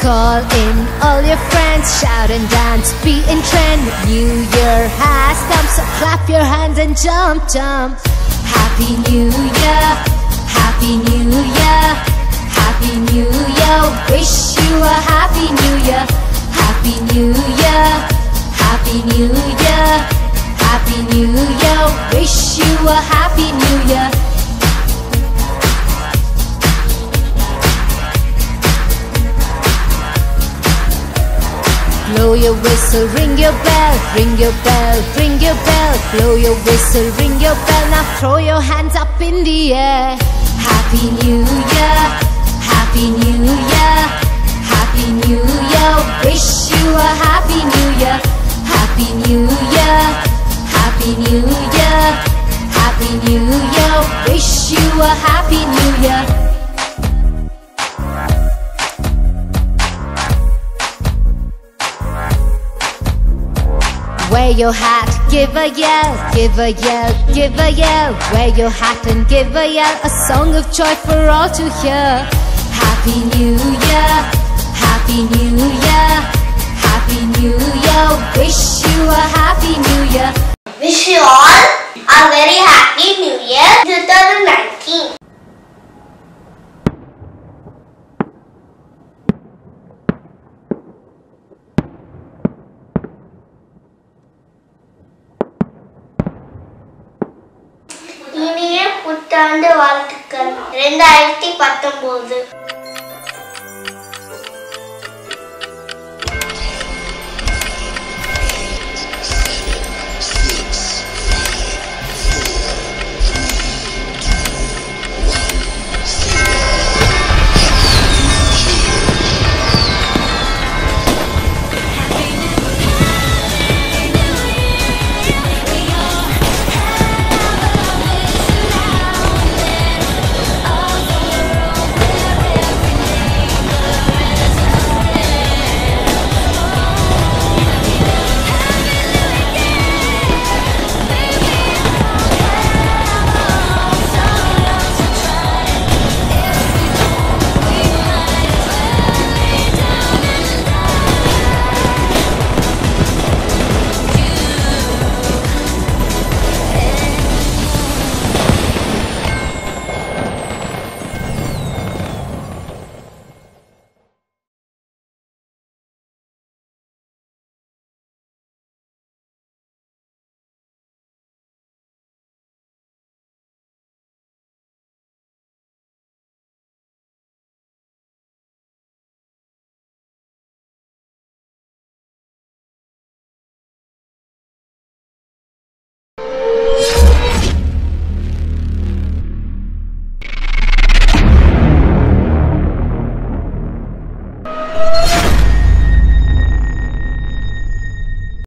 Call in all your friends, shout and dance, be in trend. New Year has come, so clap your hands and jump, jump. Happy New Year, Happy New Year, Happy New Year. Wish you a Happy New Year, Happy New Year, Happy New Year, Happy New Year. Wish you a Happy New Year. Blow your whistle, ring your bell, ring your bell, ring your bell. Blow your whistle, ring your bell. Now throw your hands up in the air. Happy New Year, Happy New Year, Happy New Year. Wish you a Happy New Year, Happy New Year, Happy New Year, Happy New Year. Wish you a Happy New Year. Wear your hat, give a yell, give a yell, give a yell. Wear your hat and give a yell, a song of joy for all to hear. Happy New Year, Happy New Year, Happy New Year. Wish you a Happy New Year. Wish you all a very Happy New Year 2019. இனிய புத்தாண்டு வாழ்த்துக்கள் 2019.